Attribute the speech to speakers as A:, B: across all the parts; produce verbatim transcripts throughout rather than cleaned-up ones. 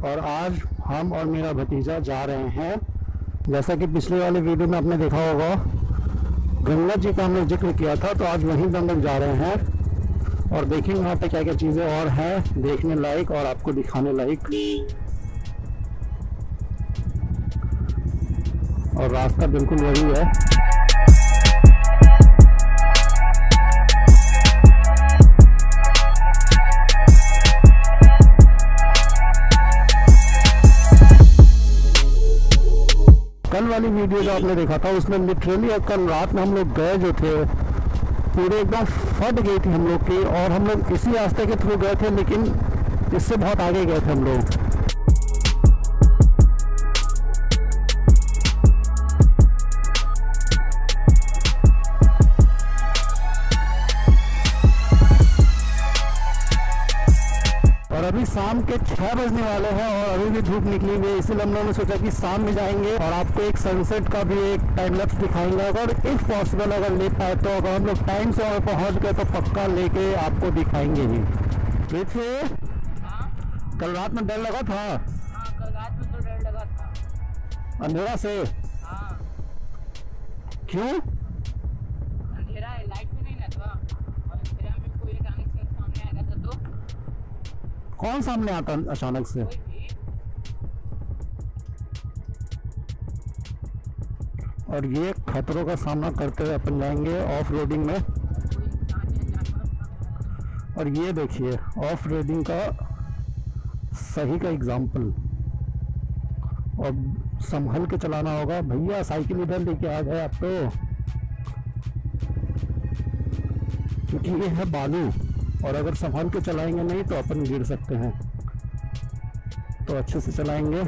A: और आज हम और मेरा भतीजा जा रहे हैं, जैसा कि पिछले वाले वीडियो में आपने देखा होगा, गंगा जी का हमने जिक्र किया था, तो आज वहीं पर हम लोग जा रहे हैं और देखेंगे वहाँ पे क्या क्या चीज़ें और हैं देखने लायक और आपको दिखाने लायक। और रास्ता बिल्कुल वही है। कल वाली वीडियो जो आपने देखा था उसमें लिटरली कल रात में हम लोग गए जो थे पूरे एकदम फट गई थी हम लोग की, और हम लोग इसी रास्ते के थ्रू गए थे, लेकिन इससे बहुत आगे गए थे हम लोग। और अभी शाम के छह बजने वाले हैं और अभी भी धूप निकली हुई है, इसीलिए हम लोगों ने सोचा कि शाम में जाएंगे और आपको एक सनसेट का भी एक टाइम लैप्स दिखाएंगे। अगर इफ पॉसिबल अगर ले पाए तो, अगर हम लोग टाइम से वहाँ पहुँच गए तो पक्का लेके आपको दिखाएंगे ही। पृथ्वी, कल रात में डर लगा था?
B: हाँ, कल रात में तो डर लगा था।
A: अंधेरा से?
B: हाँ।
A: क्यों?
B: अंधेरा है, लाइट भी नहीं ना था, और अंधेरा में कोई अचानक से सामने आएगा था तो।
A: कौन सामने आता अचानक से? और ये खतरों का सामना करते हुए अपन जाएंगे ऑफ रोडिंग में। और ये देखिए ऑफ रोडिंग का सही का एग्जाम्पल। और संभल के चलाना होगा भैया, साइकिल इधर लेके आ गए आप तो, क्योंकि ये है बालू और अगर संभाल के चलाएंगे नहीं तो अपन गिर सकते हैं, तो अच्छे से चलाएंगे।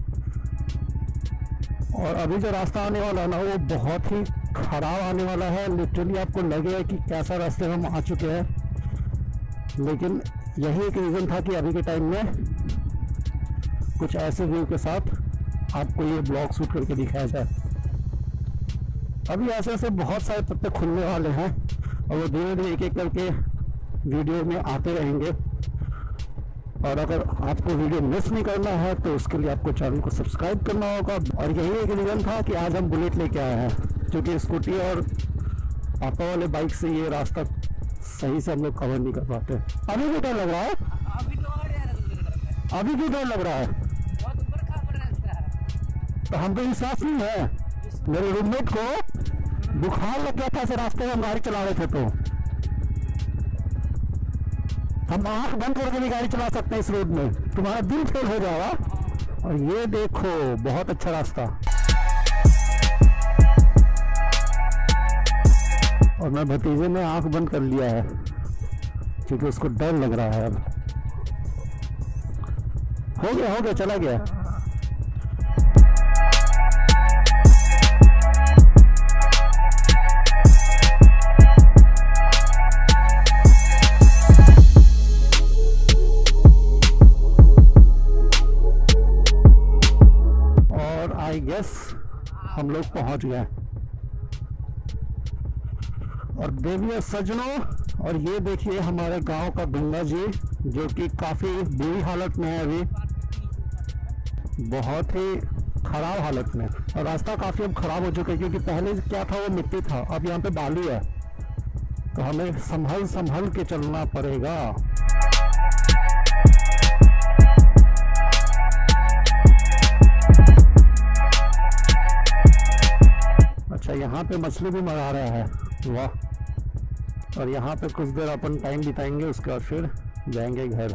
A: और अभी जो रास्ता आने वाला है ना वो बहुत ही खराब आने वाला है, लिटरली आपको लगेगा कि कैसा रास्ते हम आ चुके हैं, लेकिन यही एक रीज़न था कि अभी के टाइम में कुछ ऐसे व्यू के साथ आपको ये ब्लॉग शूट करके दिखाया जाए। अभी ऐसे ऐसे बहुत सारे पत्ते खुलने वाले हैं और वो धीरे धीरे एक एक करके वीडियो में आते रहेंगे। और अगर आपको वीडियो मिस नहीं करना है तो उसके लिए आपको चैनल को सब्सक्राइब करना होगा। और यही एक रीज़न था कि आज हम बुलेट लेके आए हैं, क्योंकि स्कूटी और पापा वाले बाइक से ये रास्ता सही से हम लोग कवर नहीं कर पाते। अभी भी डर लग रहा है?
B: अभी तो और यार लग रहा है।
A: अभी भी डर लग रहा है?
B: बहुत ऊपर खबर रास्ता है।
A: तो हमको विश्वास नहीं है। मेरे रूममेट को बुखार लग गया था ऐसे रास्ते में हम गाड़ी चला रहे थे, तो हम आँख बंद करके भी गाड़ी चला सकते हैं इस रोड में, तुम्हारा दिल फेल हो जाएगा। और ये देखो बहुत अच्छा रास्ता। और मैं भतीजे ने आँख बंद कर लिया है क्योंकि उसको डर लग रहा है। अब हो गया हो गया चला गया। आई गेस हम लोग पहुंच गए। और देवियों सज्जनों, और ये देखिए हमारे गांव का गंगा जी, जो कि काफ़ी बुरी हालत में है, अभी बहुत ही खराब हालत में। और रास्ता काफ़ी अब खराब हो चुका है, क्योंकि पहले क्या था वो मिट्टी था, अब यहाँ पे बालू है, तो हमें संभल संभल के चलना पड़ेगा। अच्छा, यहाँ पे मछली भी मरा रहा है, वाह। और यहाँ पे कुछ देर अपन टाइम बिताएंगे, उसके बाद फिर जाएंगे घर।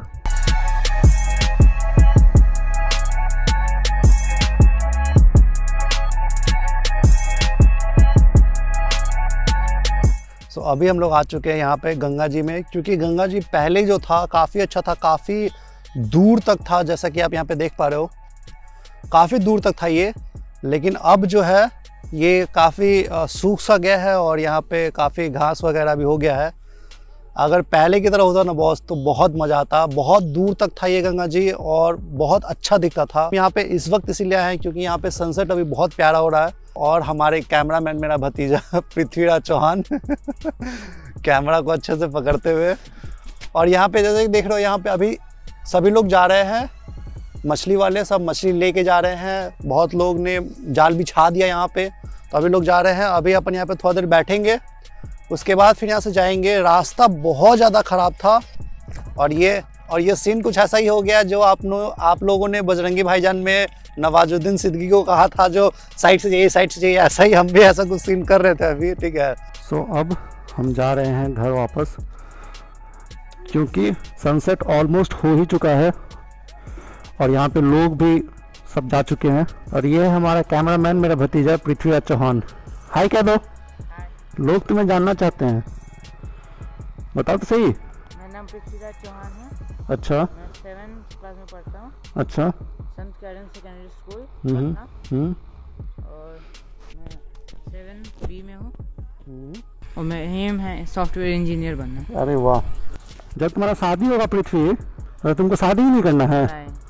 C: सो so, अभी हम लोग आ चुके हैं यहाँ पे गंगा जी में, क्योंकि गंगा जी पहले जो था काफ़ी अच्छा था, काफ़ी दूर तक था, जैसा कि आप यहाँ पे देख पा रहे हो, काफ़ी दूर तक था ये। लेकिन अब जो है ये काफ़ी सूख सा गया है और यहाँ पे काफ़ी घास वगैरह भी हो गया है। अगर पहले की तरह होता ना बॉस तो बहुत मज़ा आता। बहुत दूर तक था ये गंगा जी और बहुत अच्छा दिखता था। यहाँ पे इस वक्त इसीलिए आए हैं क्योंकि यहाँ पे सनसेट अभी बहुत प्यारा हो रहा है। और हमारे कैमरामैन मेरा भतीजा पृथ्वीराज चौहान कैमरा को अच्छे से पकड़ते हुए। और यहाँ पे जैसे देख रहे हो, यहाँ पे अभी सभी लोग जा रहे हैं मछली वाले सब मछली लेके जा रहे हैं। बहुत लोग ने जाल बिछा दिया यहाँ पे, तो अभी लोग जा रहे हैं। अभी अपन यहाँ पे थोड़ा देर बैठेंगे, उसके बाद फिर यहाँ से जाएंगे। रास्ता बहुत ज़्यादा ख़राब था और ये और ये सीन कुछ ऐसा ही हो गया जो आप नो आप लोगों ने बजरंगी भाईजान में नवाजुद्दीन सिद्दीकी को कहा था, जो साइड से चाहिए साइड से चाहिए, ऐसा ही हम भी ऐसा कुछ सीन कर रहे थे अभी। ठीक है,
A: सो so, अब हम जा रहे हैं घर वापस, क्योंकि सनसेट ऑलमोस्ट हो ही चुका है और यहाँ पे लोग भी सब जा चुके हैं। और ये है हमारा कैमरामैन, मेरा भतीजा पृथ्वीराज चौहान। हाय कह दो, लोग तुम्हें जानना चाहते हैं, बताओ तो सही।
B: मेरा नाम पृथ्वीराज चौहान है।
A: अच्छा,
B: मैं सेवेंथ क्लास में पढ़ता हूँ।
A: अच्छा,
B: संत कैरन सेकेंडरी स्कूल
A: हम्म
B: पटना।
A: हम्म
B: और मैं सेवन बी में हूँ और मैं एम है सॉफ्टवेयर इंजीनियर बनना।
A: अरे वाह, जब तुम्हारा शादी होगा पृथ्वी, तो तुमको शादी ही नहीं करना है।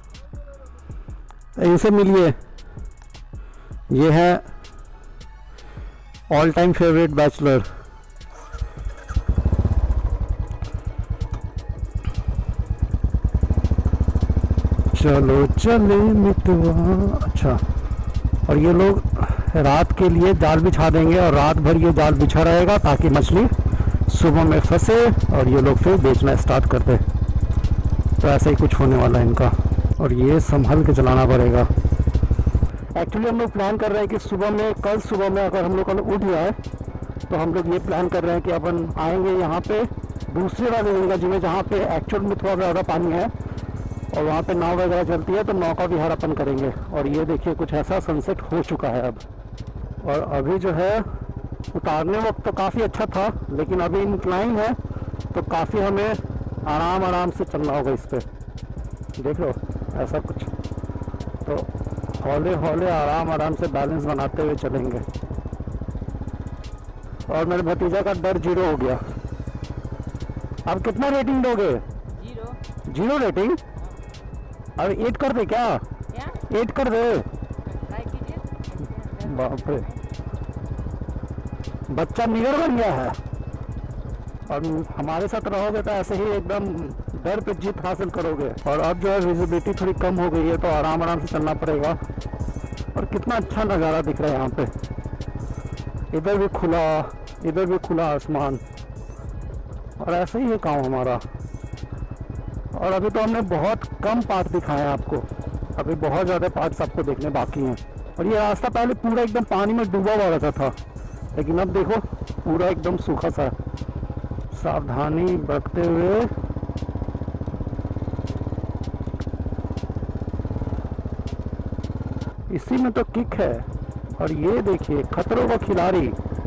A: इनसे मिलिए, ये है ऑल टाइम फेवरेट बैचलर। चलो चले मितवा। अच्छा, और ये लोग रात के लिए जाल बिछा देंगे और रात भर ये जाल बिछा रहेगा ताकि मछली सुबह में फंसे और ये लोग फिर बेचना स्टार्ट कर दे। तो ऐसा ही कुछ होने वाला है इनका, और ये संभल के चलाना पड़ेगा। एक्चुअली हम लोग प्लान कर रहे हैं कि सुबह में, कल सुबह में अगर हम लोग कल उठ जाए तो हम लोग ये प्लान कर रहे हैं कि अपन आएंगे यहाँ पे दूसरे वाले गंगा जी में, जहाँ पे एक्चुअल में थोड़ा ज़्यादा पानी है और वहाँ पे नाव वगैरह चलती है, तो नाव का विहार अपन करेंगे। और ये देखिए कुछ ऐसा सनसेट हो चुका है अब। और अभी जो है उतारने वक्त तो काफ़ी अच्छा था, लेकिन अभी इंक्लाइन है तो काफ़ी हमें आराम आराम से चलना होगा इस पर। देख लो ऐसा कुछ, तो हौले हौले आराम आराम से बैलेंस बनाते हुए चलेंगे। और मेरे भतीजा का डर जीरो हो गया। अब कितना रेटिंग दोगे?
B: जीरो।
A: Zero rating? अब एट कर दे क्या?
B: क्या?
A: एट कर दे।
B: ट्राई कीजिए।
A: बाप रे, बच्चा निगर बन गया है। और हमारे साथ रहोगे तो ऐसे ही एकदम डर पे जीत हासिल करोगे। और अब जो है विजिबिलिटी थोड़ी कम हो गई है तो आराम आराम से चलना पड़ेगा। और कितना अच्छा नज़ारा दिख रहा है यहाँ पे, इधर भी खुला, इधर भी खुला आसमान। और ऐसे ही है काम हमारा। और अभी तो हमने बहुत कम पार्ट दिखाए हैं आपको, अभी बहुत ज़्यादा पार्ट्स आपको देखने बाकी हैं। और ये रास्ता पहले पूरा एकदम पानी में डूबा हुआ रहता था, लेकिन अब देखो पूरा एकदम सूखा सा है। सावधानी बरतते हुए इसी में तो किक है। और ये देखिए खतरों का खिलाड़ी,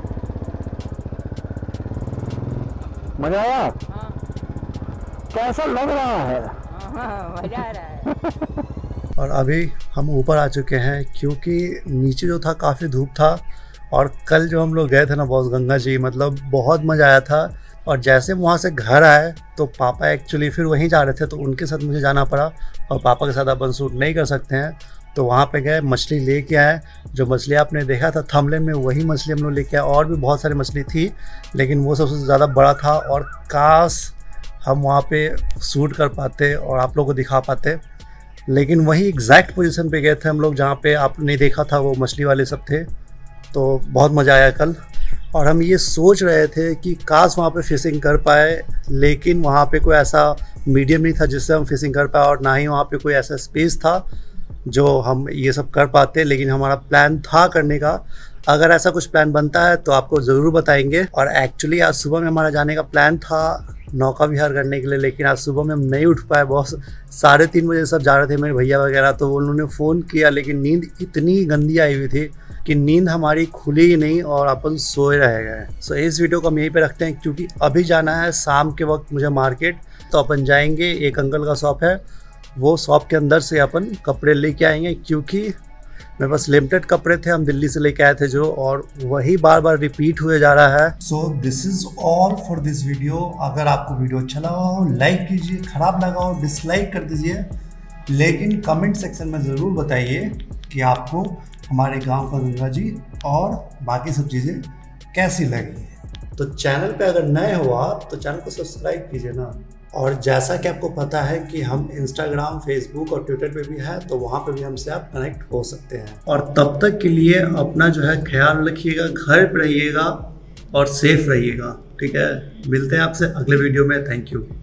A: मजा आया?
B: हाँ।
A: कैसा लग रहा है?
B: हाँ, मजा आ रहा है।
C: और अभी हम ऊपर आ चुके हैं, क्योंकि नीचे जो था काफ़ी धूप था। और कल जो हम लोग गए थे ना बॉस गंगा जी, मतलब बहुत मज़ा आया था। और जैसे वहाँ से घर आए तो पापा एक्चुअली फिर वहीं जा रहे थे, तो उनके साथ मुझे जाना पड़ा। और पापा के साथ अपन शूट नहीं कर सकते हैं, तो वहाँ पे गए, मछली लेके आए। जो मछली आपने देखा था थंबनेल में, वही मछली हम लोग लेके आए। और भी बहुत सारी मछली थी, लेकिन वो सबसे ज़्यादा बड़ा था। और काश हम वहाँ पे शूट कर पाते और आप लोगों को दिखा पाते, लेकिन वही एग्जैक्ट पोजीशन पे गए थे हम लोग जहाँ पे आपने देखा था वो मछली वाले सब थे। तो बहुत मज़ा आया कल। और हम ये सोच रहे थे कि काश वहाँ पे फिशिंग कर पाए, लेकिन वहाँ पे कोई ऐसा मीडियम नहीं था जिससे हम फिशिंग कर पाए, और ना ही वहाँ पे कोई ऐसा स्पेस था जो हम ये सब कर पाते। लेकिन हमारा प्लान था करने का। अगर ऐसा कुछ प्लान बनता है तो आपको ज़रूर बताएंगे। और एक्चुअली आज सुबह में हमारा जाने का प्लान था नौका विहार करने के लिए, लेकिन आज सुबह में हम नहीं उठ पाए। बहुत साढ़े तीन बजे सब जा रहे थे मेरे भैया वगैरह, तो उन्होंने फ़ोन किया, लेकिन नींद इतनी गंदी आई हुई थी कि नींद हमारी खुली ही नहीं और अपन सोए रह गए। सो इस वीडियो को हम यहीं पे रखते हैं, क्योंकि अभी जाना है शाम के वक्त मुझे मार्केट। तो अपन जाएंगे, एक अंकल का शॉप है, वो शॉप के अंदर से अपन कपड़े लेके आएंगे, क्योंकि मेरे पास लिमिटेड कपड़े थे, हम दिल्ली से लेके आए थे जो, और वही बार बार रिपीट हुए जा रहा है। So this is all for this video. अगर आपको वीडियो अच्छा लगा हो लाइक कीजिए, खराब लगा हो डिसलाइक कर दीजिए, लेकिन कमेंट सेक्शन में ज़रूर बताइए कि आपको हमारे गांव का गंगा जी और बाकी सब चीज़ें कैसी लगी। तो चैनल पे अगर नए हो आप तो चैनल को सब्सक्राइब कीजिए ना, और जैसा कि आपको पता है कि हम इंस्टाग्राम, फेसबुक और ट्विटर पे भी है, तो वहाँ पे भी हमसे आप कनेक्ट हो सकते हैं। और तब तक के लिए अपना जो है ख्याल रखिएगा, घर पे रहिएगा और सेफ रहिएगा, ठीक है। मिलते हैं आपसे अगले वीडियो में। Thank you.